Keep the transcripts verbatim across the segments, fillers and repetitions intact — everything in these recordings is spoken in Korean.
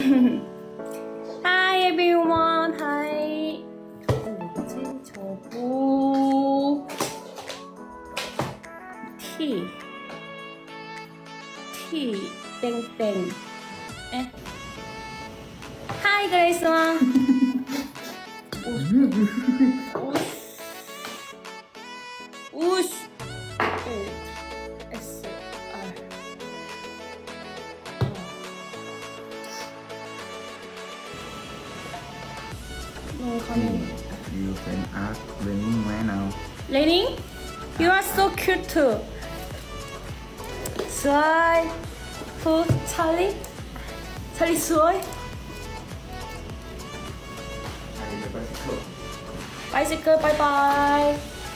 Hi everyone. Hi. 뭐지? 저부 T T 땡땡. 에? Hi Grace Wang. 우씨. S R. 너무 가네. You can ask Lenin right now. Lenin, you are so cute too. Swai, who? Charlie? Charlie Swai? Bicycle, bye bye.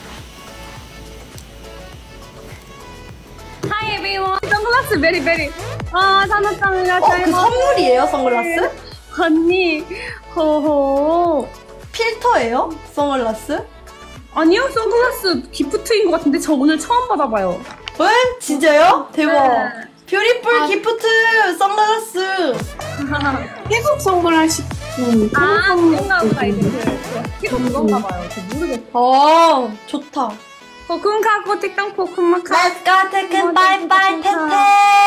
Hi everyone. 선글라스 very very. 아, 사놨답니다. 어, 그 선물이에요, 선글라스? 언니, 호호. 필터예요? 선글라스? 아니요, 선글라스 기프트인 것 같은데 저 오늘 처음 받아봐요. 왜? 진짜요? 대박. 네. 뷰티풀 아. 기프트 선글라스. 태국 선글라스. 아, 그런가 보다. 이제 그 그건가 봐요. 저 모르겠어. 아, 좋다. 고쿤카고 틱땅포쿤마카. Let's go take a bye bye, 테테.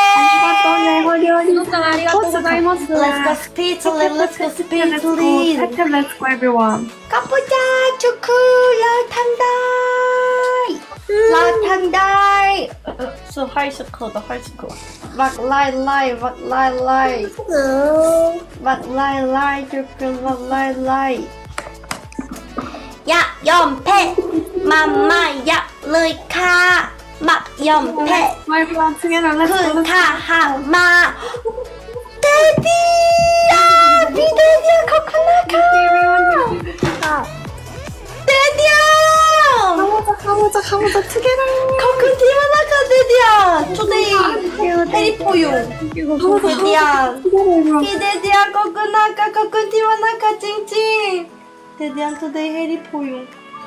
구독자 아리가또 고자이마스. Let's go speedily, let's go speedily. Let's go everyone. 가보자, 초코, 라탕다이. 라탕다이. 저 할스커다, 할스커. 막 라이 라이, 막 라이 라이. 막 라이 라이, 초코, 막 라이 라이. 야, 연패. 마마야, 르카. 막 연패. Everyone together. Let's go. 큰 타하마. 데디야, 비데디야, 코코나카. 데디야. 가보자, 가보자, 가보자. Together. 코코 티와나카 데디야. 투데이 해리포유. 데디야. 비데디야, 코코나카, 코코 티와나카 찡찡. 데디야, 투데이 해리포유.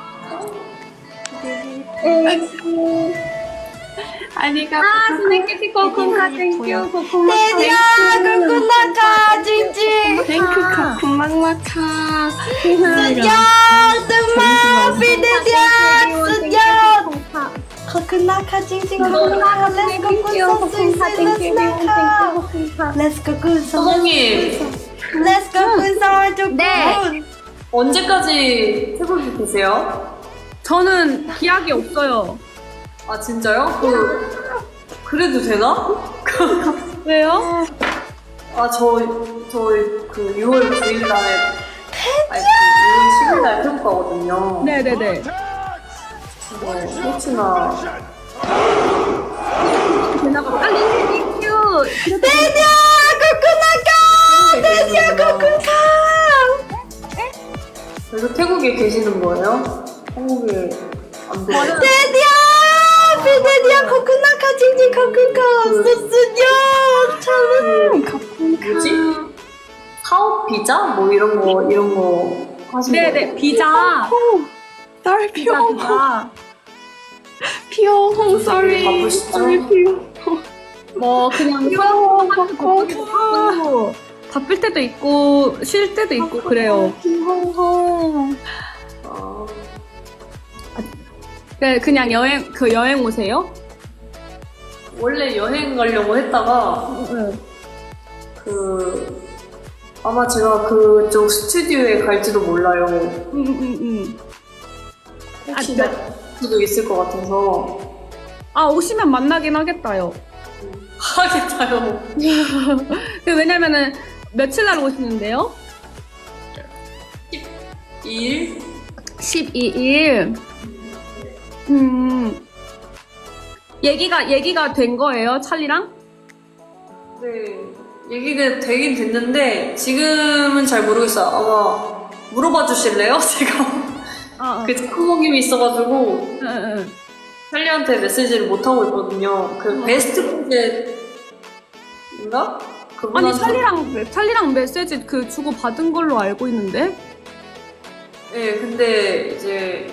아리가또. 아, 스네키티 고쿤카 땡큐. 고쿤마. 데디야, 코코나카 찡찡. 땡큐 카쿠망마카. 수연, 스마, 비데디야, 수연. 코코나카 찡찡, 코코나카. Let's go good song, 스나카. Let's go good song. 소정님, Let's go good song, 조금. 네. 언제까지 태국에 계세요? 저는 기약이 없어요. 아 진짜요? 그 그래도 되나? 왜요? 아저 저희 그 유월 구일 날에 아니 그 유월 십일 날 태국 가거든요. 네네네. 뭐 혹시나 되나봐. 아, 땡큐. 데디야, 코코나카. 데디야, 코코나카. 그래서 태국에 계시는 거예요? 한국에 안 돼요? 데디야, 비데디야, 코코나카 찡찡, 코코나카. 수연, 참. 뭐지? 사업 비자? 뭐 이런 거 이런 거 하시는 거예요? 네네, 비자. Sorry, 비자, 피용. 비자. 피용, sorry. 바쁘시죠? Sorry, 피용. 뭐, 그냥 피용, 바쁘기도 하고, 바쁠 때도 있고, 쉴 때도 있고, 그래요. 피용. 아, 네, 그냥 여행, 그 여행 오세요? 원래 여행 가려고 했다가 응. 그 아마 제가 그쪽 스튜디오에 갈지도 몰라요. 응, 응, 응. 혹시 아, 날 수도 있을 것 같아서 아, 오시면 만나긴 하겠다요. 하겠다요. 그 왜냐면은, 며칠 날 오시는데요? 십이 일? 십이 일. 음. 얘기가, 얘기가 된 거예요, 찰리랑? 네, 얘기가 되긴 됐는데 지금은 잘 모르겠어요. 아마 물어봐 주실래요? 제가 어, 어. 그 제코모임이 있어가지고 응, 응. 찰리한테 메시지를 못 하고 있거든요. 그 어. 베스트 프로젝트인가? 아니, 그분한테- 찰리랑, 찰리랑 메시지 그 주고 받은 걸로 알고 있는데? 네, 근데 이제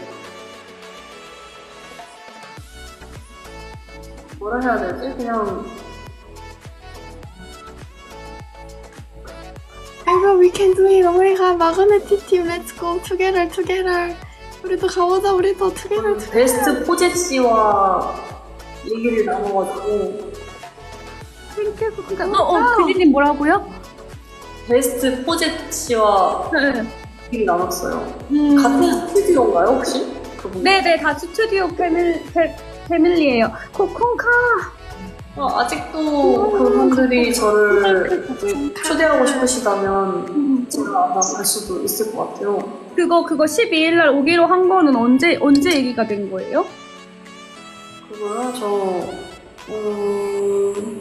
뭐라 해야 되지? 그냥 together, we can do it. Oh my god, 마그네틱 팀, let's go together, together. 우리도 가보자, 우리도 together, together. 베스트 포제 씨와 얘기를 나눠가지고 어, 어, 피디님 뭐라고요? 베스트 포제 씨와 네. 얘기를 나눴어요. 음, 같은 스튜디오인가요 혹시? 그분? 네네, 다 스튜디오 패밀, 패, 패밀리예요. 코콩카! 어, 아직도 그분들이 저를 이제 초대하고 싶으시다면 제가 아마 갈 수도 있을 것 같아요. 그거, 그거 십이 일날 오기로 한 거는 언제, 언제 얘기가 된 거예요? 그거요? 저... 음...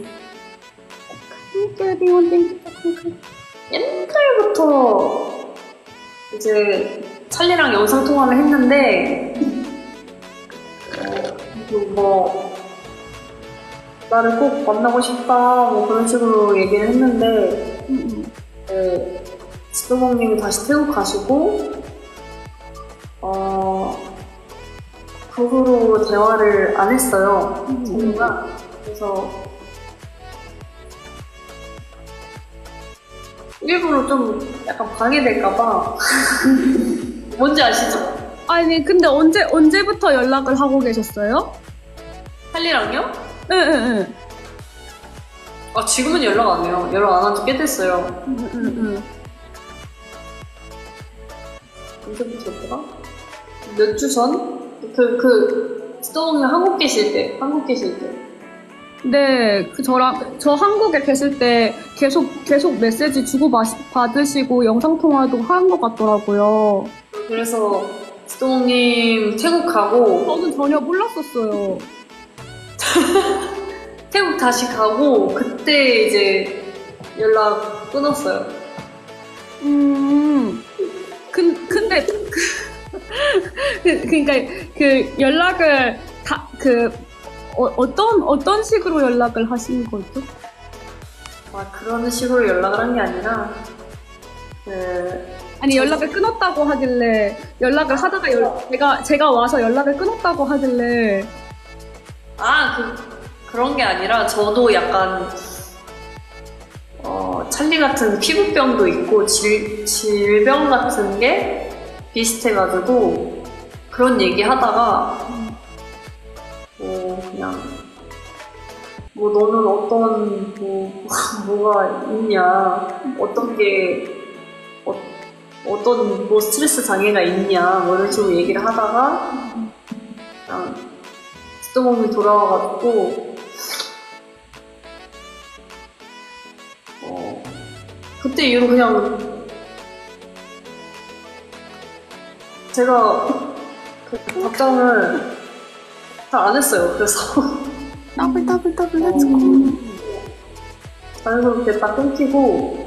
옛날부터 이제 찰리랑 영상통화를 했는데 어, 뭐 나를 꼭 만나고 싶다 뭐 그런 식으로 얘기를 했는데 네, 지도봉님이 다시 태국 가시고 어, 그 후로 대화를 안 했어요. 찰리가. 그래서 일부러 좀 약간 방해될까봐 뭔지 아시죠? 아니, 근데 언제, 언제부터 연락을 하고 계셨어요? 찰리랑요? 응, 응, 응. 아 지금은 연락 안 해요. 연락 안 한 지 꽤 됐어요. 응, 응, 응. 언제부터였더라? 몇 주 전? 그, 그, 스토봉이 한국 계실 때, 한국 계실 때. 네, 그 저랑, 저 한국에 계실 때 계속, 계속 메시지 주고 받으시고 영상통화도 한 것 같더라고요. 그래서 스토봉님 태국 가고, 저는 전혀 몰랐었어요. 태국 다시 가고, 그때 이제 연락 끊었어요. 음, 근, 근데, 그, 그, 그니까, 그, 연락을, 다, 그, 어, 어떤, 어떤 식으로 연락을 하신 거죠? 아, 그런 식으로 연락을 한 게 아니라, 그, 아니, 연락을 끊었다고 하길래, 연락을 하다가, 연, 제가, 제가 와서 연락을 끊었다고 하길래, 아, 그, 그런 게 아니라, 저도 약간, 어, 찰리 같은 피부병도 있고, 질, 질병 같은 게 비슷해가지고, 그런 얘기 하다가, 뭐, 그냥, 뭐, 너는 어떤, 뭐, 뭐가 있냐, 어떤 게, 어, 어떤, 뭐, 스트레스 장애가 있냐, 뭐, 이런 식으로 얘기를 하다가, 그냥, 스토mom이 돌아와가지고, 어, 그때 이후로 그냥, 제가 그 답장을 잘 안 했어요. 그래서 더블 더블 더블 렛츠 고. 자연스럽게 딱 끊기고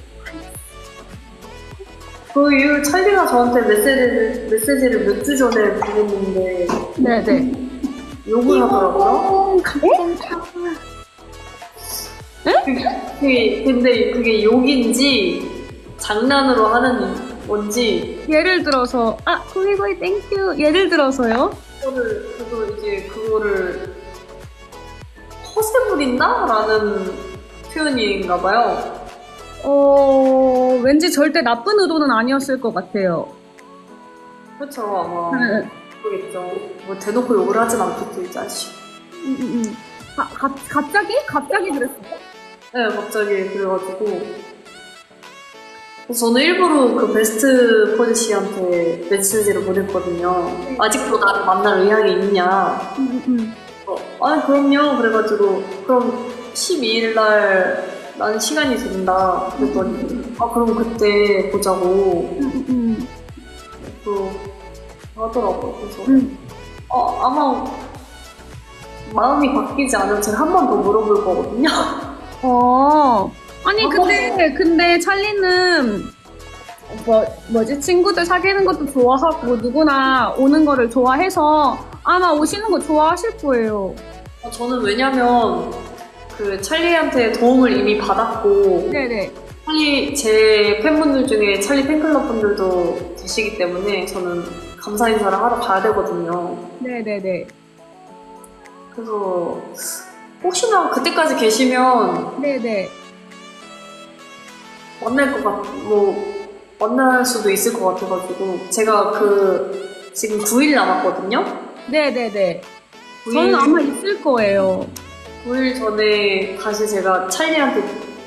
그 이후 찰리가 저한테 메시지를, 메시지를 몇 주 전에 보냈는데 네네. 욕을 하더라고요. 감사합니다. 그게, 근데 그게 욕인지 장난으로 하는 건지 예를 들어서, 아, 고이고이 땡큐. 예를 들어서요? 그거를, 그거 이제 그거를 허세 부린다? 라는 표현인가 봐요. 어, 왠지 절대 나쁜 의도는 아니었을 것 같아요. 그렇죠, 아마. 네. 모르겠죠. 뭐 대놓고 욕을 하진 않겠죠, 이 자식. 음, 음, 음. 가, 가, 갑자기? 갑자기 그랬어요? 네, 갑자기 그래가지고. 그래서 저는 일부러 그 베스트 포지 씨한테 메시지를 보냈거든요. 아직도 나를 만날 의향이 있냐. 음, 음, 어, 아, 그럼요. 그래가지고, 그럼 십이 일날 나는 시간이 된다. 그랬더니, 아, 그럼 그때 보자고. 음, 음, 또 하더라고요. 그래서, 음. 어, 아마 마음이 바뀌지 않으면 제가 한 번 더 물어볼 거거든요. 어. 아니, 어, 근데, 근데 찰리는, 뭐, 뭐지, 친구들 사귀는 것도 좋아하고, 누구나 오는 거를 좋아해서 아마 오시는 거 좋아하실 거예요. 어, 저는 왜냐면, 그, 찰리한테 도움을 이미 받았고, 네네. 찰리, 제 팬분들 중에 찰리 팬클럽 분들도 계시기 때문에 저는 감사 인사를 하러 가야 되거든요. 네네네. 그래서, 혹시나 그때까지 계시면, 네네. 만날 것 같, 뭐, 만날 수도 있을 것 같아가지고, 제가 그, 지금 구 일 남았거든요? 네네네. 구 일, 저는 아마 있을 거예요. 구 일 전에 다시 제가 찰리한테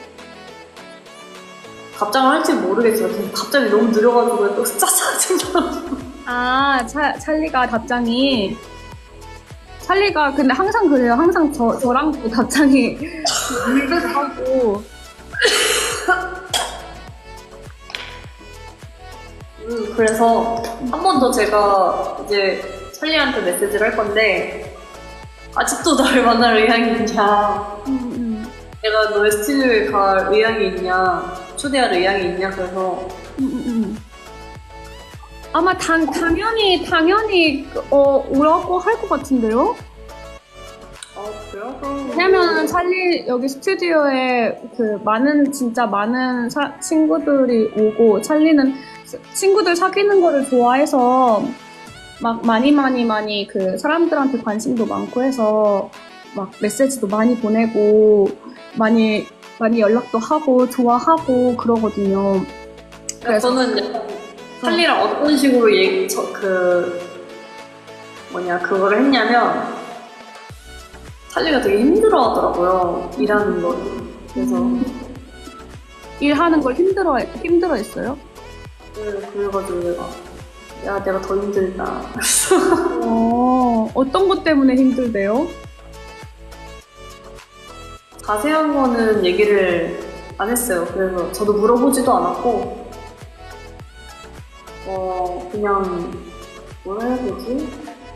답장을 할지 모르겠어요. 근데 답장이 너무 느려가지고 또 짜증나가지고. 아, 차, 찰리가 답장이. 찰리가 근데 항상 그래요. 항상 저, 저랑 또 답장이 하고. 음, 그래서 한 번 더 제가 이제 찰리한테 메시지를 할 건데, 아직도 나를 만날 의향이 있냐, 음, 음, 내가 너의 스튜디오에 갈 의향이 있냐, 초대할 의향이 있냐, 그래서 음, 음, 음. 아마 당, 당연히, 당연히, 어, 오라고 할 것 같은데요? 아 그래요? 그럼 왜냐면 찰리 여기 스튜디오에 그 많은 진짜 많은 사- 친구들이 오고 찰리는 스- 친구들 사귀는 거를 좋아해서 막 많이 많이 많이 그 사람들한테 관심도 많고 해서 막 메시지도 많이 보내고 많이 많이 연락도 하고 좋아하고 그러거든요. 그러니까 저는 약간 찰리랑 어떤 식으로 얘기, 저, 그, 뭐냐, 그거를 했냐면, 찰리가 되게 힘들어 하더라고요. 일하는 거. 그래서, 일하는 걸 힘들어 힘들어 했어요? 그- 그래가지고 내가, 야, 내가 더 힘들다. 어, 어떤 것 때문에 힘들대요? 자세한 거는 얘기를 안 했어요. 그래서 저도 물어보지도 않았고, 어, 그냥, 뭐라 해야 되지?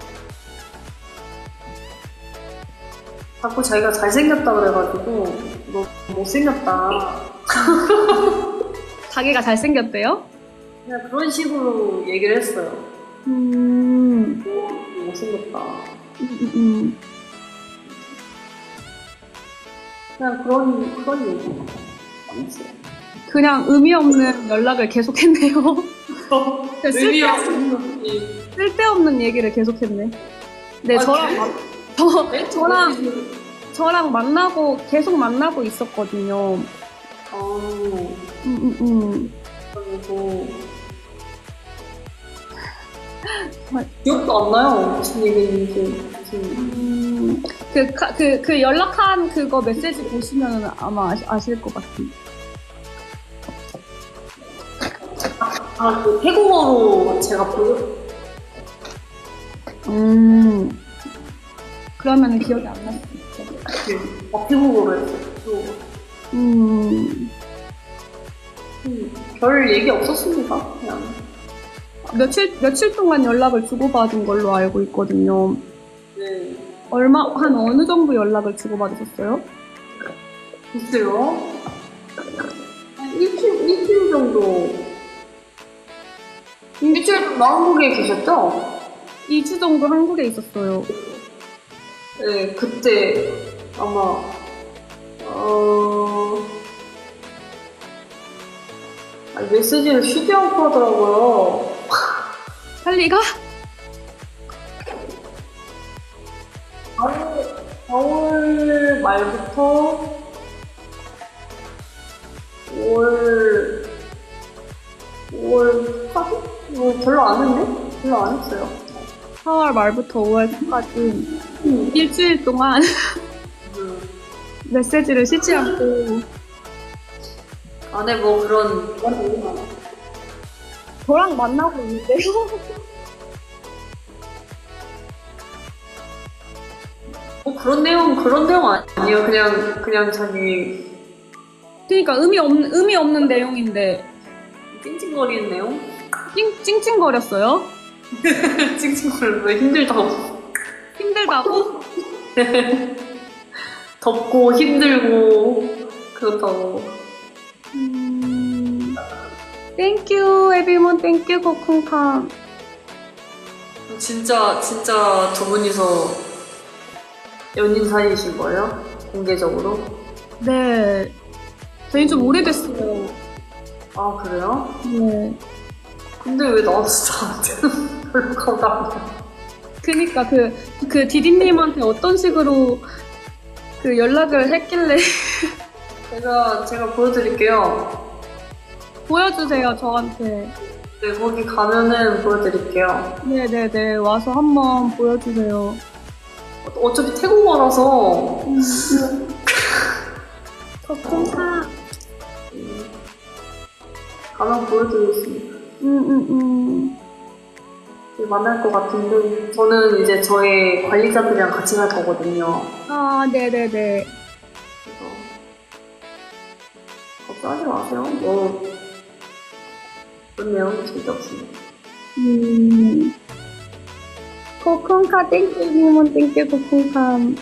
자꾸 자기가 잘생겼다 그래가지고, 너 못생겼다. 자기가 잘생겼대요? 그냥 그런 식으로 얘기를 했어요. 음, 너 못생겼다. 음, 음, 음. 그냥 그런, 그런 얘기. 안 했어요. 그냥 의미 없는 연락을 계속했네요. 의미 쓸데, 없는 얘기. 쓸데없는 얘기를 계속했네. 네, 아, 저랑, 만- 저, 네? 저랑, 저랑 만나고, 계속 만나고 있었거든요. 어, 음, 음, 음. 그리고, 기억도 안 나요. 무슨 얘기인지. 무슨. 음, 그, 카- 그, 그 연락한 그거 메시지 보시면 아마 아시, 아실 것 같은데. 아, 그 태국어로 제가 보여, 음, 그러면 기억이 안 날 수 있죠. 아, 태국어로 했어요. 태국어. 음, 음, 별 얘기 없었습니다. 그냥. 며칠, 며칠 동안 연락을 주고받은 걸로 알고 있거든요. 네. 얼마, 한 어느 정도 연락을 주고받으셨어요? 글쎄요. 한 일주일, 일주일 정도. 일주일 정도 한국에 계셨죠? 이 주 정도 한국에 있었어요. 네, 그때 아마, 어, 아니, 메시지를 쉬지 않고 하더라고요. 찰리가? 사월 말부터 오월, 오월 초까지? 뭐 별로 안 했네? 별로 안 했어요. 사월 말부터 오월 초까지 일주일 동안 음, 메시지를 쉬지 않고 안에 뭐 그런, 그런 얘기 많아. 저랑 만나고 있는데요. 뭐 그런 내용, 그런 내용 아니에요. 그냥, 그냥 자기 그러니까 의미 없는 의미 없는 내용인데 찡찡거리는 내용? 찡, 찡찡거렸어요. 찡찡거리는 왜 힘들다고. 힘들다고? 덥고 힘들고 그렇다고. 음, 땡큐 에비몬 땡큐 코쿤카. 진짜 진짜 두 분이서 연인 사이이신 거예요? 공개적으로? 네, 저희 좀 오래됐어요. 아 그래요? 네. 근데 왜 나한테 저한테는 별로 감당. 그니까 그, 그 디디님한테 어떤 식으로 그 연락을 했길래. 제가 제가 보여드릴게요. 보여주세요, 저한테. 네, 거기 가면은 보여드릴게요. 네네네, 와서 한번 보여주세요. 어- 어차피 태국어라서 거쿤카. 가면 보여드리겠습니다. 음, 음, 음. 네, 만날 것 같은데 저는 이제 저의 관리자들이랑 같이 갈 거거든요. 아, 네네네. 그래서 걱정하지 마세요. 뭐 그런 내용은 절대 없습니다. 음. 거쿤카, 땡큐, 님은 땡큐, 거쿤카.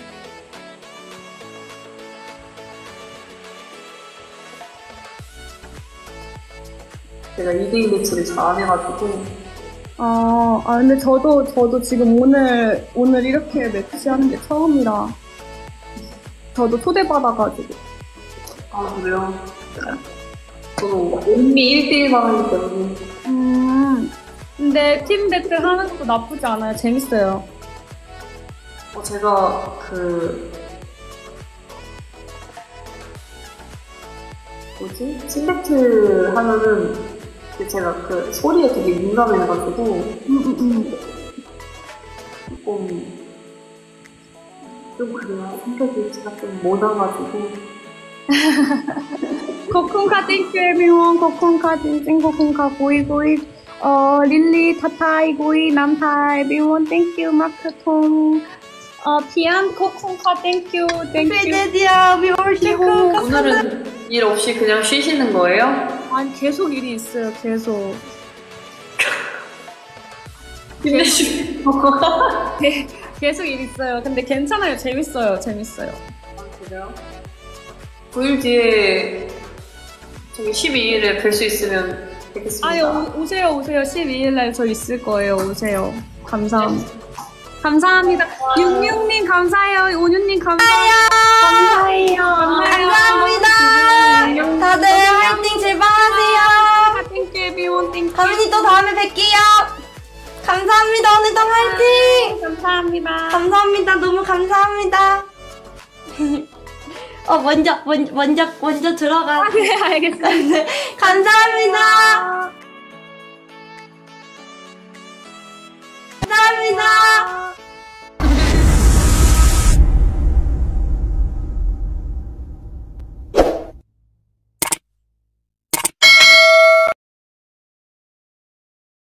제가 이 대인 매출을 잘 안 해가지고 아, 아, 근데 저도, 저도 지금 오늘, 오늘 이렇게 매치하는 게 처음이라. 저도 초대받아가지고. 아 그래요? 저는 온리 일 대일만 하기 때문에 음. 근데 팀 배틀 하는 것도 나쁘지 않아요. 재밌어요. 어, 제가 그 뭐지? 팀배틀 하면은 그 제가 그 소리에 되게 민감해가지고 음, 음, 음. 조금 좀 그래요. 성격이 제가 좀 못와가지고 거쿤카, 땡큐, 에비원. 거쿤카, 찡찡, 거쿤카, 고이, 고이. 어, 릴리, 타타이, 고이, 남타, 에비원. 땡큐, 마크통. 어, 피안, 거쿤카, 땡큐, 땡큐. 피데디아, we worship 그리고 you. 오늘은 일 없이 그냥 쉬시는 거예요? 아니, 계속 일이 있어요, 계속. 힘내시. 네, 계속 일 있어요. 근데 괜찮아요. 재밌어요. 재밌어요. 아, 그래요? 구 일 뒤에 저기 십이 일에 뵐 수 있으면 뵙겠습니다. 아니, 오, 오세요, 오세요. 십이 일날 저 있을 거예요. 오세요. 감사합니다. 감사합니다. 육육님 감사해요. 온유님 감사해요. 감사해요. 감사합니다. 다들 화이팅 제발 하세요. 땡큐, 에비원. 땡큐. 가민이 또 다음에 뵐게요. 감사합니다. 오늘도 화이팅. 감사합니다. 감사합니다. 너무 감사합니다. 어 먼저 먼저 먼저 먼저 들어가. 네, 알겠어요. 감사합니다.